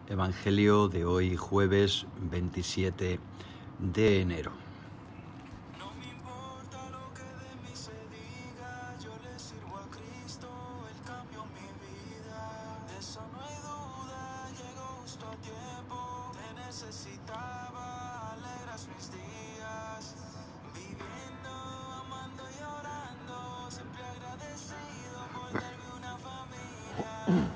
Evangelio de hoy, jueves 27 de enero. No me importa lo que de mí se diga, yo le sirvo a Cristo, Él cambió mi vida. De eso no hay duda, llegó justo a tiempo. Te necesitaba, alegras mis días. Viviendo, amando y orando, siempre agradecido por darme una familia.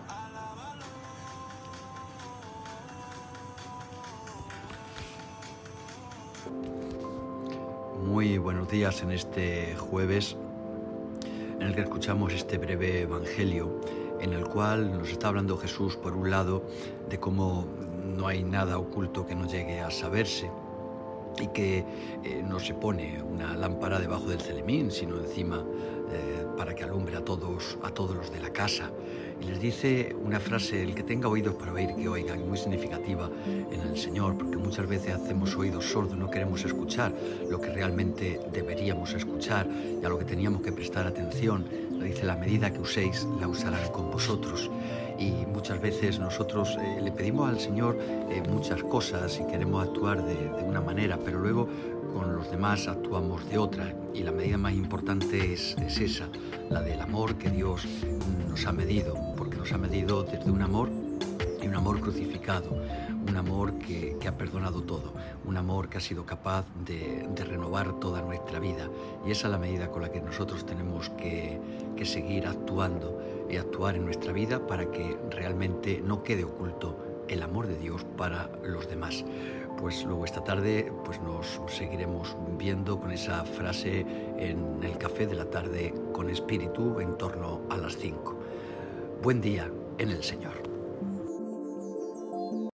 Muy buenos días en este jueves en el que escuchamos este breve evangelio en el cual nos está hablando Jesús, por un lado, de cómo no hay nada oculto que no llegue a saberse y que no se pone una lámpara debajo del celemín, sino encima para que alumbre a todos los de la casa. Y les dice una frase: el que tenga oídos para oír, que oiga, muy significativa en el Señor, porque muchas veces hacemos oídos sordos, no queremos escuchar lo que realmente deberíamos escuchar y a lo que teníamos que prestar atención. Le dice: la medida que uséis, la usarán con vosotros. Y muchas veces nosotros le pedimos al Señor muchas cosas y queremos actuar de una manera, pero luego con los demás actuamos de otra. Y la medida más importante es esa, la del amor que Dios nos ha medido, porque nos ha medido desde un amor y un amor crucificado, un amor que ha perdonado todo, un amor que ha sido capaz de renovar toda nuestra vida. Y esa es la medida con la que nosotros tenemos que seguir actuando y actuar en nuestra vida para que realmente no quede oculto el amor de Dios para los demás. Pues luego esta tarde pues nos seguiremos viendo con esa frase en el café de la tarde con espíritu en torno a las 5. Buen día en el Señor.